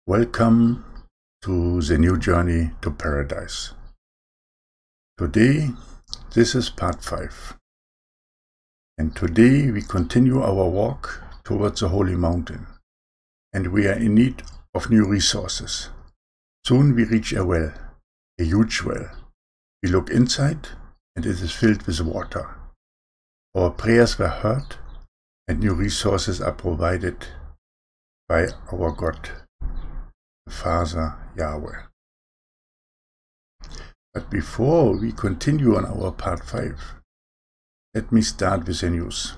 Welcome to the new journey to paradise. Today, this is part 5. And today we continue our walk towards the holy mountain. And we are in need of new resources. Soon we reach a well, a huge well. We look inside and it is filled with water. Our prayers were heard and new resources are provided by our God, the Father Yahweh. But before we continue on our part 5, let me start with the news.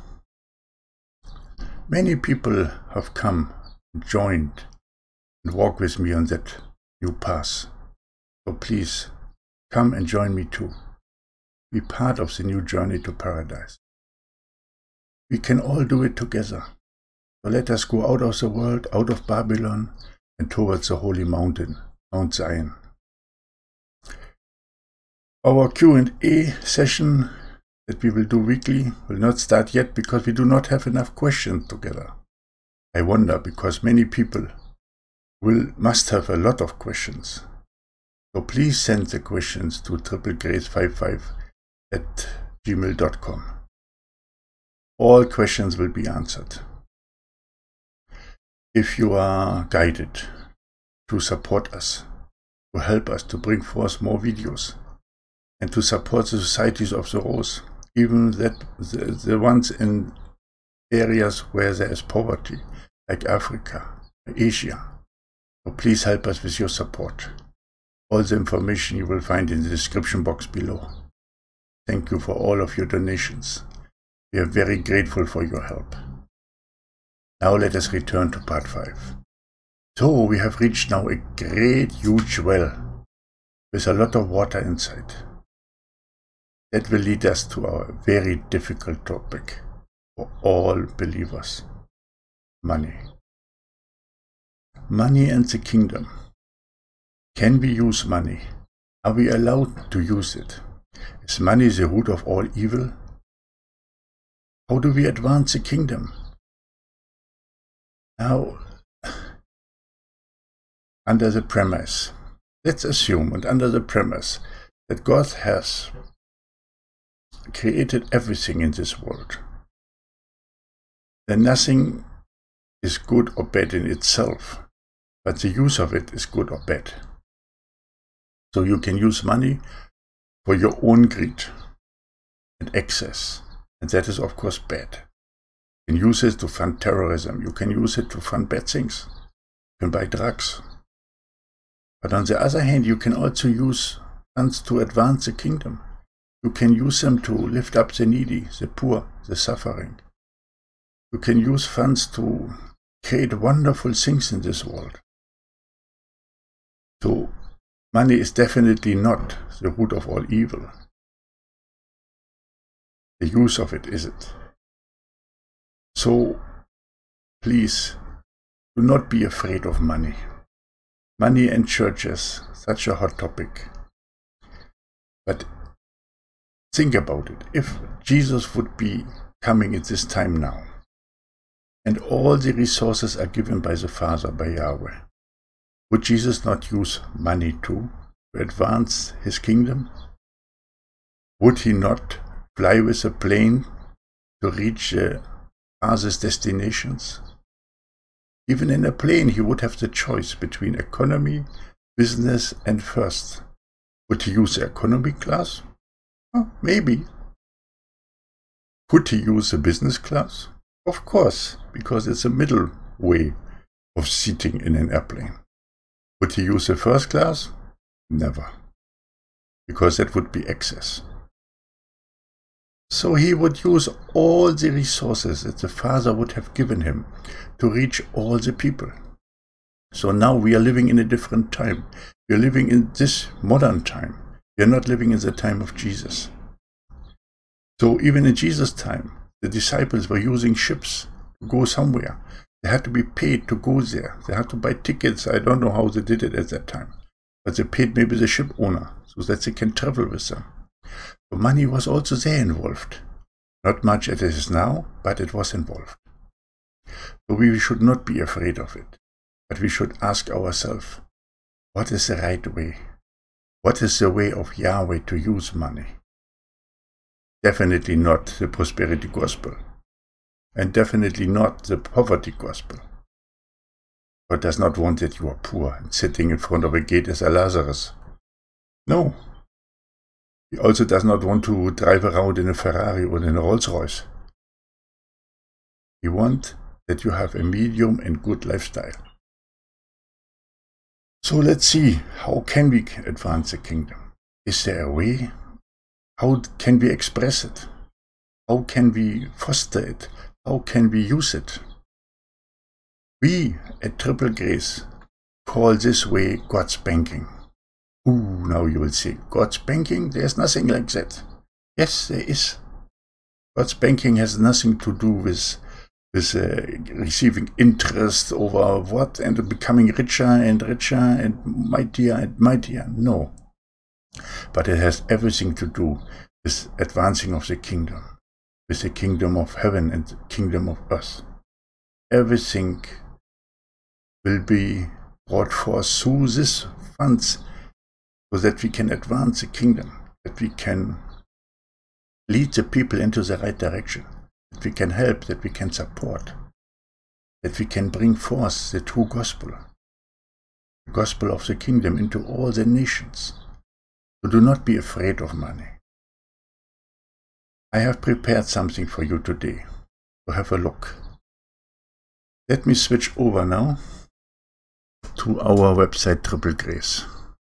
Many people have come and joined and walked with me on that new path. So please come and join me too. Be part of the new journey to paradise. We can all do it together. So let us go out of the world, out of Babylon, and towards the holy mountain, Mount Zion. Our Q&A session that we will do weekly will not start yet because we do not have enough questions together. I wonder because many people must have a lot of questions. So please send the questions to triplegrace55@gmail.com. All questions will be answered. If you are guided to support us, to help us to bring forth more videos, and to support the societies of the Rose, even the ones in areas where there is poverty, like Africa, Asia, so please help us with your support. All the information you will find in the description box below. Thank you for all of your donations. We are very grateful for your help. Now let us return to part 5. So we have reached now a great huge well with a lot of water inside. That will lead us to our very difficult topic for all believers: money. Money and the kingdom. Can we use money? Are we allowed to use it? Is money the root of all evil? How do we advance the kingdom? Now, under the premise, let's assume, and under the premise that God has created everything in this world, then nothing is good or bad in itself, but the use of it is good or bad. So you can use money for your own greed and excess, and that is of course bad. You can use it to fund terrorism, you can use it to fund bad things, you can buy drugs. But on the other hand, you can also use funds to advance the kingdom. You can use them to lift up the needy, the poor, the suffering. You can use funds to create wonderful things in this world. So money is definitely not the root of all evil. The use of it is it. So please do not be afraid of money. Money and churches, such a hot topic. But think about it. If Jesus would be coming at this time now, and all the resources are given by the Father, by Yahweh, would Jesus not use money too to advance his kingdom? Would he not fly with a plane to reach the farthest destinations? Even in a plane, he would have the choice between economy, business, and first. Would he use the economy class? Well, maybe. Could he use the business class? Of course, because it's a middle way of seating in an airplane. Would he use the first class? Never, because that would be excess. So he would use all the resources that the Father would have given him to reach all the people. So now we are living in a different time. We are living in this modern time. We are not living in the time of Jesus. So even in Jesus' time, the disciples were using ships to go somewhere. They had to be paid to go there. They had to buy tickets. I don't know how they did it at that time. But they paid maybe the ship owner so that they can travel with them. So money was also there involved. Not much as it is now, but it was involved. So we should not be afraid of it. But we should ask ourselves, what is the right way? What is the way of Yahweh to use money? Definitely not the prosperity gospel, and definitely not the poverty gospel. God does not want that you are poor and sitting in front of a gate as a Lazarus. No. He also does not want to drive around in a Ferrari or in a Rolls Royce. He wants that you have a medium and good lifestyle. So let's see, how can we advance the kingdom? Is there a way? How can we express it? How can we foster it? How can we use it? We at Triple Grace call this way God's banking. Ooh, now you will say, God's banking? There's nothing like that. Yes, there is. God's banking has nothing to do with receiving interest over what and becoming richer and mightier and mightier. No. But it has everything to do with advancing of the kingdom, with the kingdom of heaven and the kingdom of earth. Everything will be brought forth through these funds so that we can advance the kingdom, that we can lead the people into the right direction, that we can help, that we can support, that we can bring forth the true gospel, the gospel of the kingdom into all the nations. So do not be afraid of money. I have prepared something for you today, so have a look. Let me switch over now to our website Triple Grace.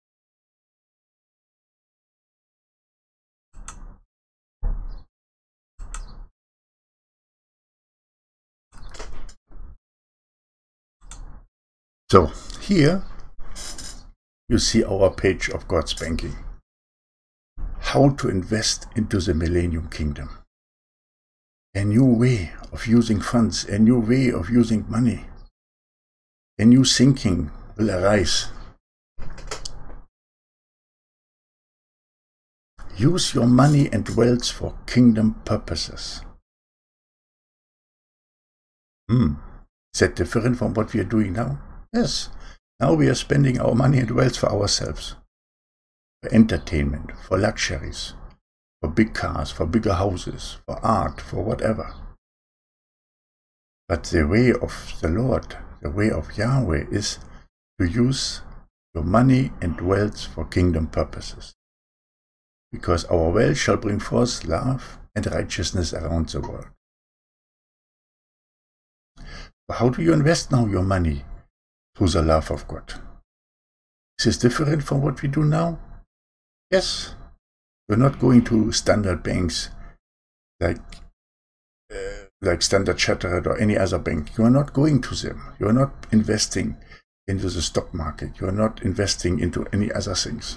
So here you see our page of God's banking. How to invest into the Millennium Kingdom. A new way of using funds, a new way of using money. A new thinking will arise. Use your money and wealth for kingdom purposes. Is that different from what we are doing now? Yes. Now we are spending our money and wealth for ourselves. For entertainment, for luxuries, for big cars, for bigger houses, for art, for whatever. But the way of the Lord, the way of Yahweh is to use your money and wealth for kingdom purposes. Because our wealth shall bring forth love and righteousness around the world. So how do you invest now your money through the love of God? Is this different from what we do now? Yes. We're not going to standard banks like Standard Chartered or any other bank. You are not going to them. You are not investing into the stock market. You are not investing into any other things.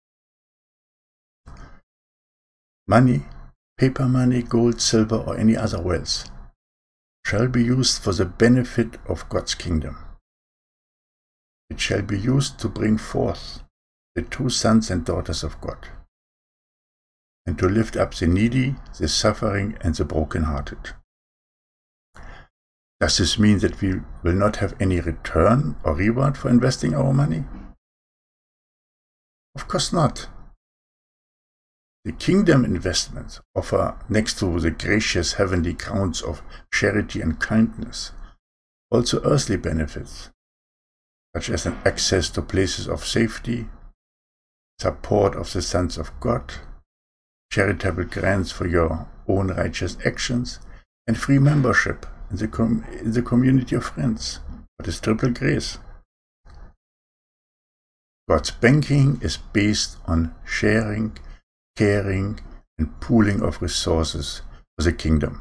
Money, paper money, gold, silver, or any other wealth shall be used for the benefit of God's kingdom. It shall be used to bring forth the true sons and daughters of God, and to lift up the needy, the suffering, and the brokenhearted. Does this mean that we will not have any return or reward for investing our money? Of course not. The kingdom investments offer, next to the gracious heavenly crowns of charity and kindness, also earthly benefits, such as an access to places of safety, support of the sons of God, charitable grants for your own righteous actions, and free membership in the community of friends. What is Triple Grace? God's banking is based on sharing, caring, and pooling of resources for the kingdom.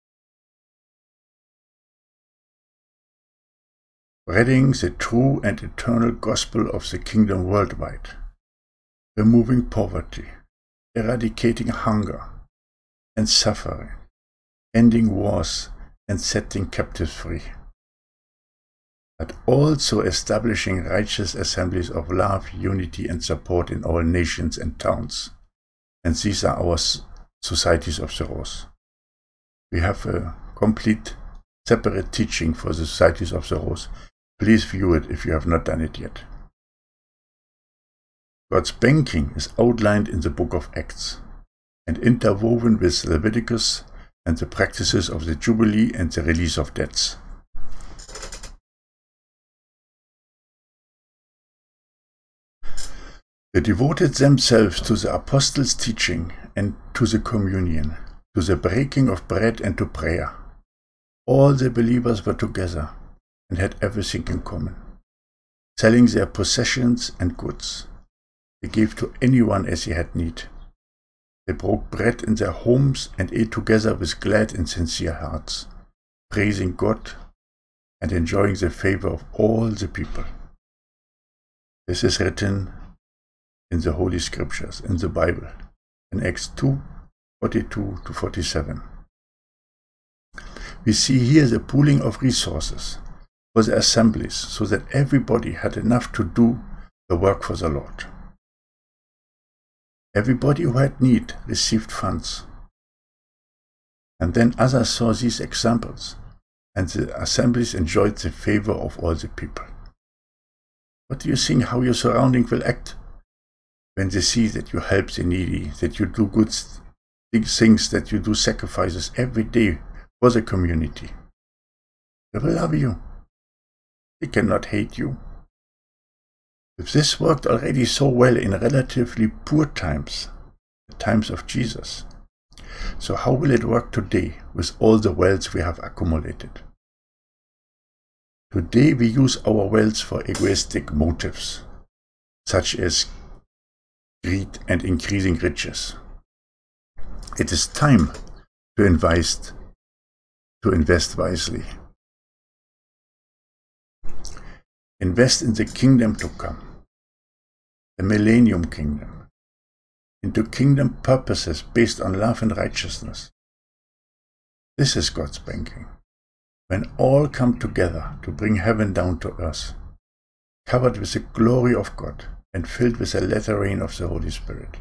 Spreading the true and eternal gospel of the kingdom worldwide, removing poverty, eradicating hunger and suffering, ending wars and setting captives free, but also establishing righteous assemblies of love, unity, and support in all nations and towns. And these are our societies of the Rose. We have a complete separate teaching for the societies of the Rose. Please view it if you have not done it yet. God's banking is outlined in the book of Acts and interwoven with Leviticus and the practices of the Jubilee and the release of debts. They devoted themselves to the apostles' teaching and to the communion, to the breaking of bread and to prayer. All the believers were together and had everything in common, selling their possessions and goods. They gave to anyone as he had need. They broke bread in their homes and ate together with glad and sincere hearts, praising God and enjoying the favor of all the people. This is written in the Holy Scriptures, in the Bible, in Acts 2:42-47. We see here the pooling of resources for the assemblies so that everybody had enough to do the work for the Lord. Everybody who had need received funds. And then others saw these examples, and the assemblies enjoyed the favor of all the people. What do you think how your surrounding will act when they see that you help the needy, that you do good things, that you do sacrifices every day for the community? They will love you. They cannot hate you. If this worked already so well in relatively poor times, the times of Jesus, so how will it work today with all the wealth we have accumulated? Today we use our wealth for egoistic motives, such as greed and increasing riches. It is time to invest wisely. Invest in the kingdom to come, the millennium kingdom, into kingdom purposes based on love and righteousness. This is God's banking, when all come together to bring heaven down to earth, covered with the glory of God and filled with the latter rain of the Holy Spirit.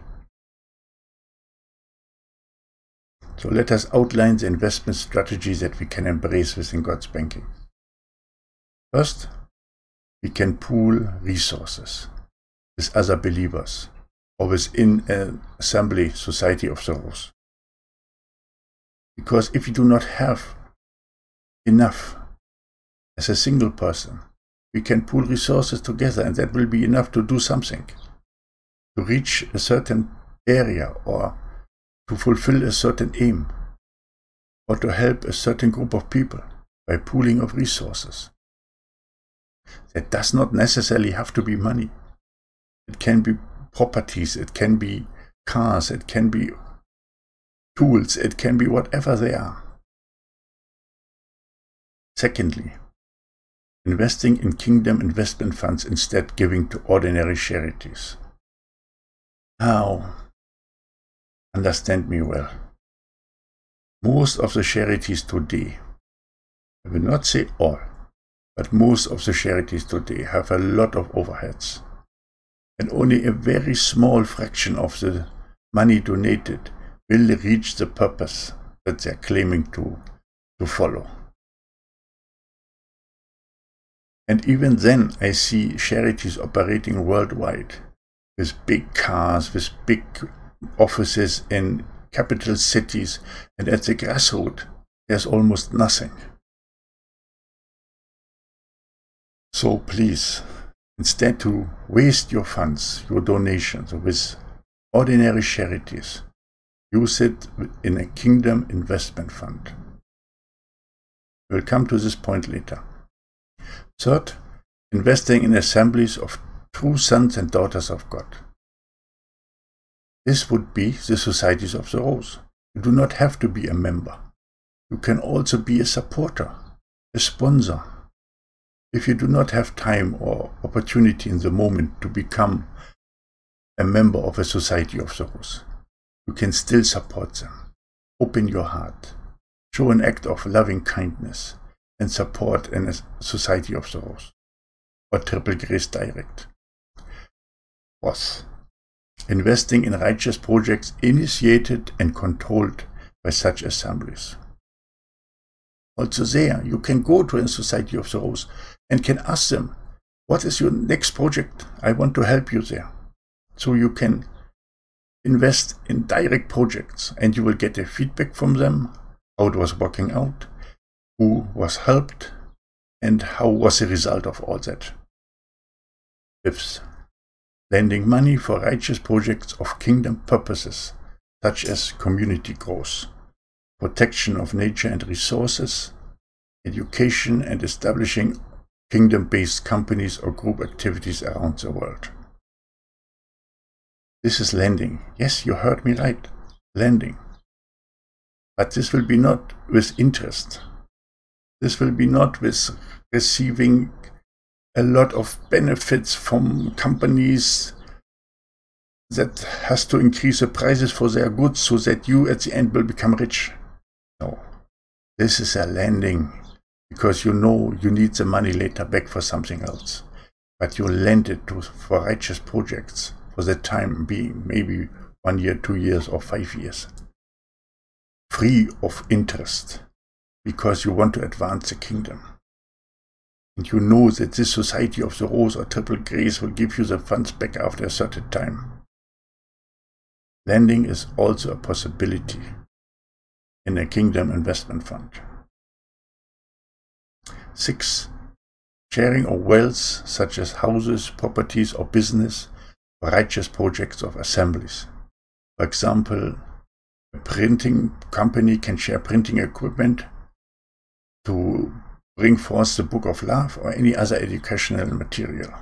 So let us outline the investment strategy that we can embrace within God's banking. First, we can pool resources with other believers or within an assembly, society of sorrows. Because if you do not have enough as a single person, we can pool resources together, and that will be enough to do something, to reach a certain area or to fulfill a certain aim or to help a certain group of people by pooling of resources. That does not necessarily have to be money. It can be properties, it can be cars, it can be tools, it can be whatever they are. Secondly, investing in kingdom investment funds instead giving to ordinary charities. Now, understand me well. Most of the charities today, I will not say all, but most of the charities today have a lot of overheads, and only a very small fraction of the money donated will reach the purpose that they are claiming to follow. And even then, I see charities operating worldwide with big cars, with big offices in capital cities, and at the grassroots, there's almost nothing. So please, instead to waste your funds, your donations with ordinary charities, use it in a kingdom investment fund. We'll come to this point later. Third, investing in assemblies of true sons and daughters of God. This would be the societies of the rose. You do not have to be a member. You can also be a supporter, a sponsor. If you do not have time or opportunity in the moment to become a member of a society of the rose, you can still support them. Open your heart. Show an act of loving kindness and support in a society of the rose or Triple Grace Direct. Fourth, investing in righteous projects initiated and controlled by such assemblies. Also there, you can go to a society of the rose and can ask them, what is your next project? I want to help you there. So you can invest in direct projects and you will get a feedback from them, how it was working out, who was helped, and how was the result of all that. Fifth, lending money for righteous projects of kingdom purposes, such as community growth, protection of nature and resources, education, and establishing kingdom-based companies or group activities around the world. This is lending. Yes, you heard me right. Lending. But this will be not with interest. This will be not with receiving a lot of benefits from companies that has to increase the prices for their goods so that you at the end will become rich. No. This is a lending because you know you need the money later back for something else. But you lend it for righteous projects for the time being, maybe 1 year, 2 years, or 5 years. Free of interest, because you want to advance the kingdom. And you know that this Society of the Rose or Triple Grace will give you the funds back after a certain time. Lending is also a possibility in a kingdom investment fund. 6. Sharing of wealth, such as houses, properties, or business, for righteous projects of assemblies. For example, a printing company can share printing equipment to bring forth the Book of Love or any other educational material.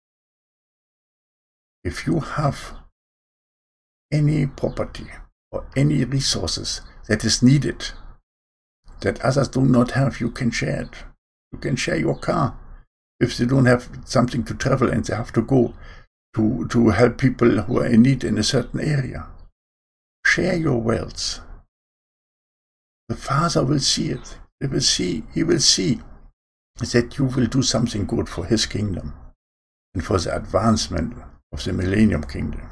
If you have any property or any resources that is needed, that others do not have, you can share it. You can share your car if they don't have something to travel and they have to go to help people who are in need in a certain area. Share your wealth. The Father will see it. He will see that you will do something good for His kingdom and for the advancement of the Millennium Kingdom.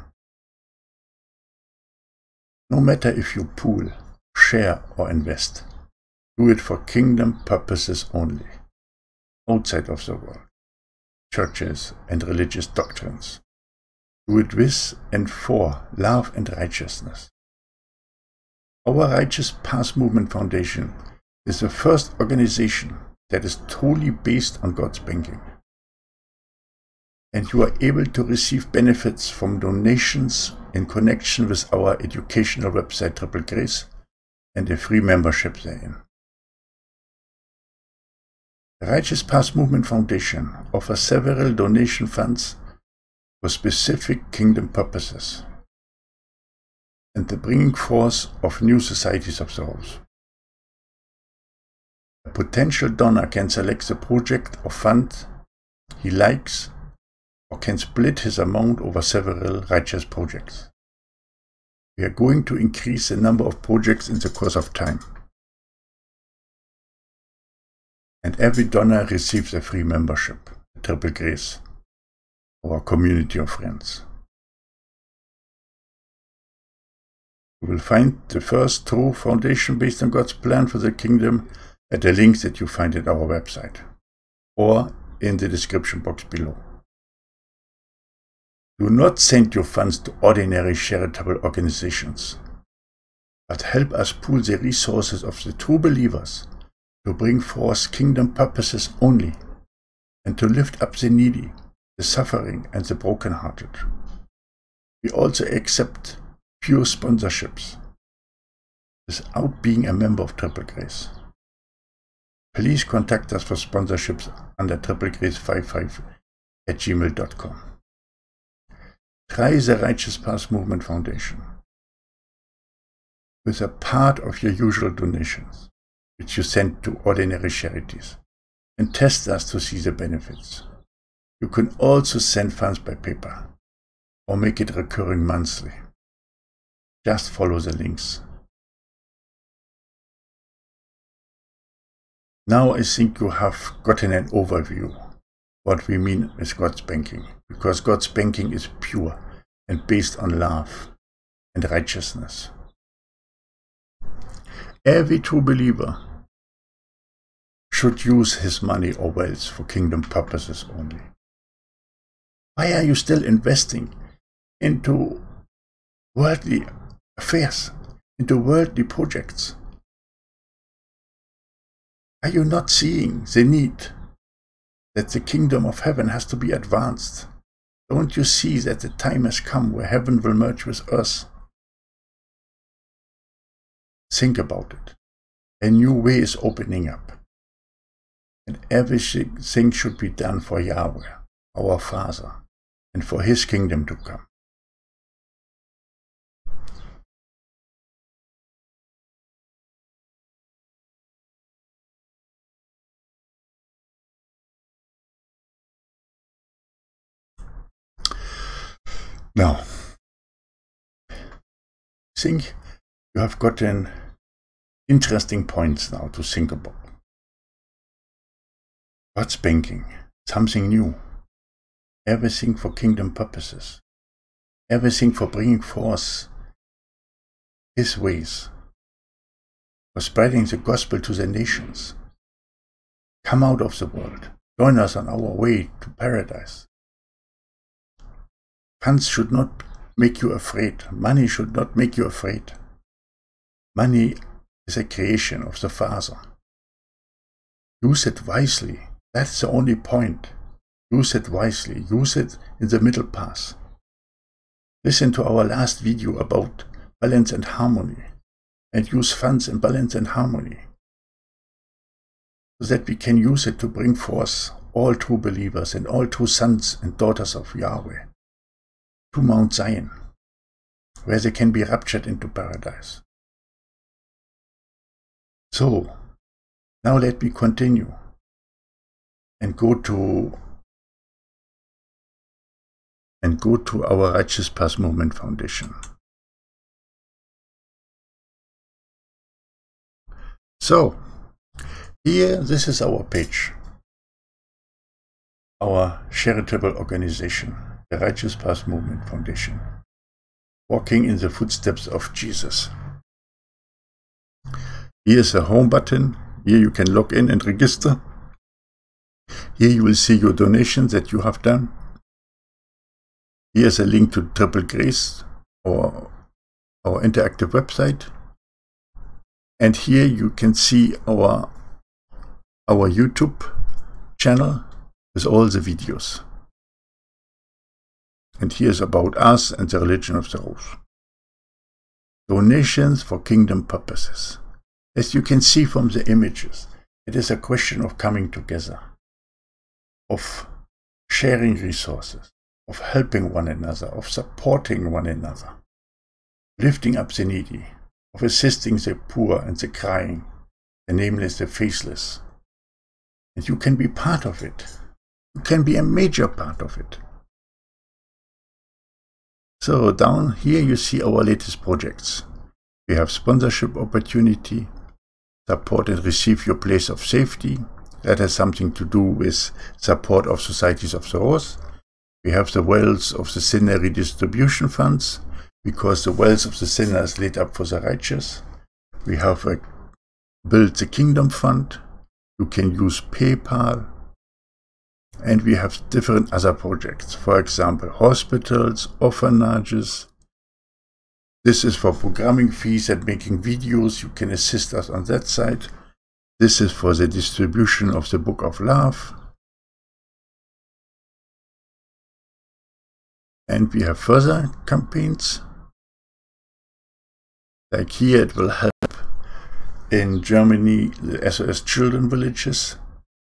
No matter if you pool, share, or invest, do it for kingdom purposes only, outside of the world, churches, and religious doctrines. Do it with and for love and righteousness. Our Righteous Path Movement Foundation is the first organization that is totally based on God's banking. And you are able to receive benefits from donations in connection with our educational website Triple Grace and a free membership therein. The Righteous Path Movement Foundation offers several donation funds for specific kingdom purposes and the bringing forth of new societies of the Rose. A potential donor can select the project or fund he likes or can split his amount over several righteous projects. We are going to increase the number of projects in the course of time. And every donor receives a free membership, Triple Grace, our community of friends. You will find the first true foundation based on God's plan for the kingdom at the links that you find at our website or in the description box below. Do not send your funds to ordinary charitable organizations, but help us pool the resources of the true believers to bring forth kingdom purposes only and to lift up the needy, the suffering, and the brokenhearted. We also accept pure sponsorships without being a member of Triple Grace. Please contact us for sponsorships under triplegrace55@gmail.com. Try the Righteous Path Movement Foundation with a part of your usual donations, which you send to ordinary charities, and test us to see the benefits. You can also send funds by paper or make it recurring monthly. Just follow the links. Now I think you have gotten an overview what we mean with God's banking, because God's banking is pure and based on love and righteousness. Every true believer should use his money or wealth for kingdom purposes only. Why are you still investing into worldly affairs, into worldly projects? Are you not seeing the need that the kingdom of heaven has to be advanced? Don't you see that the time has come where heaven will merge with earth? Think about it. A new way is opening up. And everything should be done for Yahweh, our Father, and for his kingdom to come. Now, I think you have gotten interesting points now to think about. God's banking, something new. Everything for kingdom purposes. Everything for bringing forth his ways. For spreading the gospel to the nations. Come out of the world. Join us on our way to paradise. Funds should not make you afraid. Money should not make you afraid. Money is a creation of the Father. Use it wisely. That's the only point. Use it wisely. Use it in the middle path. Listen to our last video about balance and harmony, and use funds in balance and harmony, so that we can use it to bring forth all true believers and all true sons and daughters of Yahweh to Mount Zion, where they can be raptured into paradise. So, now let me continue and go to our Righteous Path Movement Foundation. So, here, this is our page, our charitable organization, the Righteous Path Movement Foundation, walking in the footsteps of Jesus. Here is a home button. Here you can log in and register. Here you will see your donations that you have done. Here is a link to Triple Grace, or our interactive website. And here you can see our YouTube channel with all the videos. And here's about us and the religion of the Rose. Donations for kingdom purposes. As you can see from the images, it is a question of coming together, of sharing resources, of helping one another, of supporting one another, lifting up the needy, of assisting the poor and the crying, the nameless, the faceless. And you can be part of it. You can be a major part of it. So down here you see our latest projects. We have sponsorship opportunity, support and receive your place of safety. That has something to do with support of societies of the Rose. We have the wealth of the sinner redistribution funds, because the wealth of the sinner is laid up for the righteous. We have built the kingdom fund. You can use PayPal. And we have different other projects. For example, hospitals, orphanages. This is for programming fees and making videos. You can assist us on that side. This is for the distribution of the Book of Love. And we have further campaigns. Like here, it will help in Germany, the SOS Children Villages.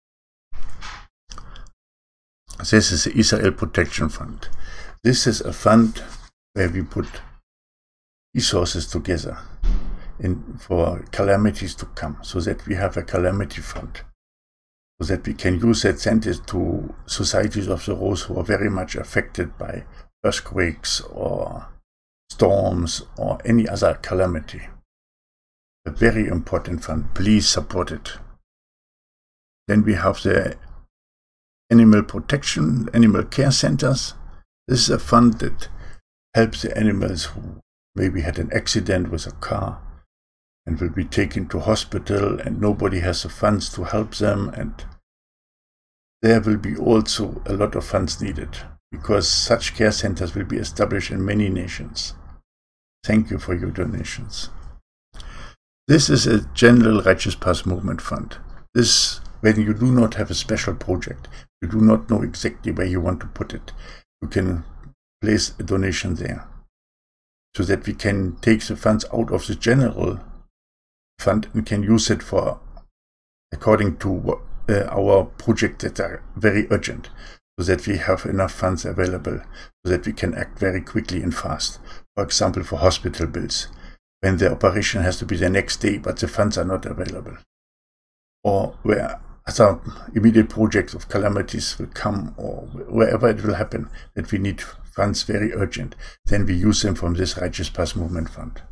This is the Israel Protection Fund. This is a fund where we put resources together for calamities to come, so that we have a calamity fund, so that we can use that center to societies of the Rose who are very much affected by earthquakes or storms or any other calamity. A very important fund. Please support it. Then we have the animal protection, animal care centers. This is a fund that helps the animals who maybe had an accident with a car, and will be taken to hospital, and nobody has the funds to help them, and there will be also a lot of funds needed, because such care centers will be established in many nations. Thank you for your donations. This is a general Righteous Path Movement Fund. This, when you do not have a special project, you do not know exactly where you want to put it, you can place a donation there, so that we can take the funds out of the general fund and can use it for, according to our projects that are very urgent, so that we have enough funds available, so that we can act very quickly and fast. For example, for hospital bills, when the operation has to be the next day, but the funds are not available. Or where other immediate projects of calamities will come, or wherever it will happen, that we need funds very urgent, then we use them from this Righteous Path Movement Fund.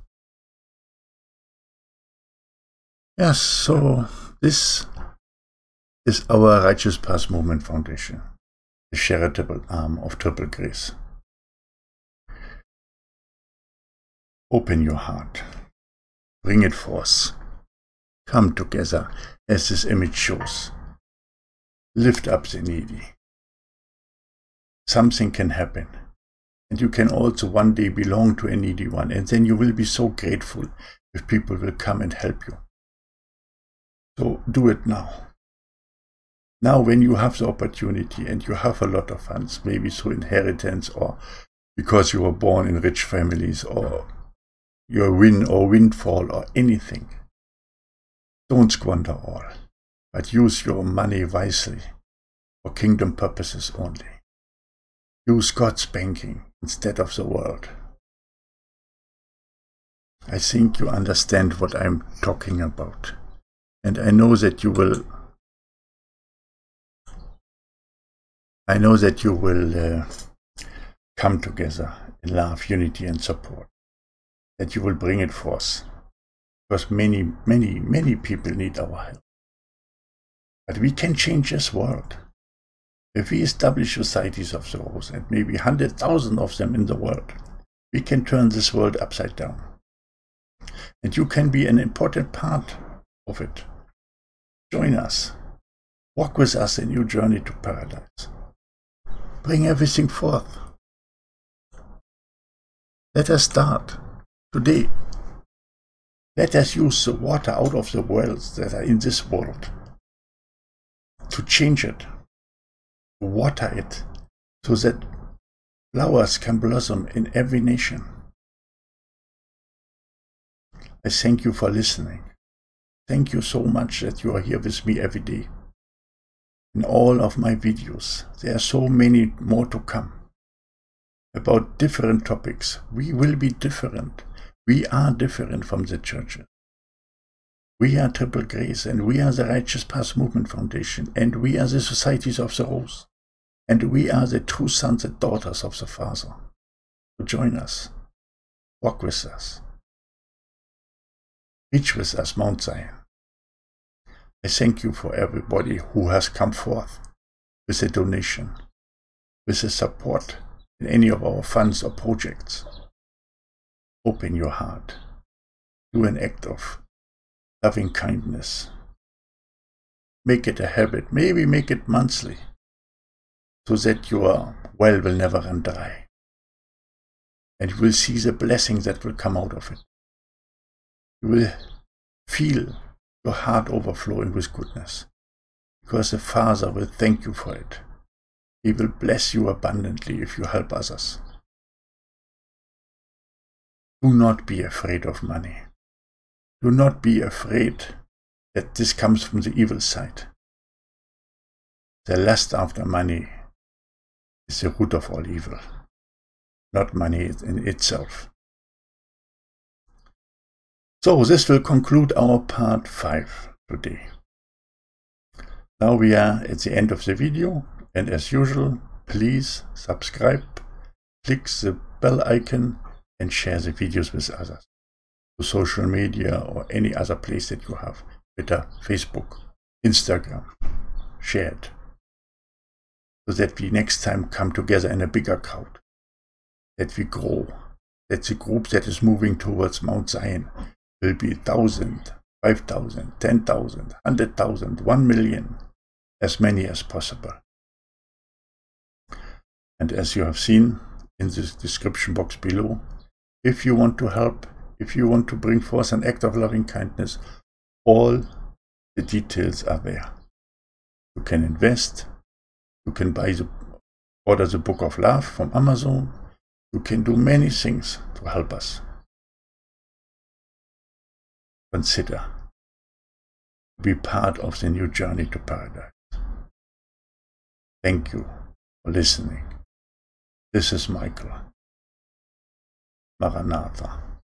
Yes, so this is our Righteous Path Movement Foundation, the charitable arm of Triple Grace. Open your heart, bring it forth, come together as this image shows. Lift up the needy. Something can happen, and you can also one day belong to a needy one, and then you will be so grateful if people will come and help you. So do it now. Now when you have the opportunity and you have a lot of funds, maybe through inheritance or because you were born in rich families, or your win or windfall or anything, don't squander all, but use your money wisely for kingdom purposes only. Use God's banking instead of the world. I think you understand what I'm talking about, and I know that you will come together in love, unity and support, that you will bring it forth, because many, many, many people need our help. But we can change this world. If we establish societies of the rose, and maybe 100,000 of them in the world, we can turn this world upside down. And you can be an important part of it. Join us. Walk with us in your journey to paradise. Bring everything forth. Let us start today. Let us use the water out of the wells that are in this world to change it, to water it, so that flowers can blossom in every nation. I thank you for listening. Thank you so much that you are here with me every day. In all of my videos, there are so many more to come about different topics. We will be different. We are different from the churches. We are Triple Grace, and we are the Righteous Path Movement Foundation, and we are the Societies of the Rose, and we are the true sons and daughters of the Father. So join us, walk with us, reach with us Mount Zion. I thank you for everybody who has come forth with a donation, with a support in any of our funds or projects. Open your heart. Do an act of loving kindness. Make it a habit. Maybe make it monthly, so that your well will never run dry. And you will see the blessing that will come out of it. You will feel your heart overflowing with goodness, because the Father will thank you for it. He will bless you abundantly if you help others. Do not be afraid of money. Do not be afraid that this comes from the evil side. The lust after money is the root of all evil, not money in itself. So this will conclude our part 5 today. Now we are at the end of the video, and as usual, please subscribe, click the bell icon, and share the videos with others to social media or any other place that you have, Twitter, Facebook, Instagram. Share it, so that we next time come together in a bigger crowd, that we grow, that the group that is moving towards Mount Zion will be 1,000, 5,000, 10,000, 100,000, 1 million, as many as possible. And as you have seen in the description box below, if you want to help, if you want to bring forth an act of loving kindness, all the details are there. You can invest, you can order the Book of Love from Amazon, you can do many things to help us. Consider to be part of the new journey to paradise. Thank you for listening. This is Michael. Maranatha.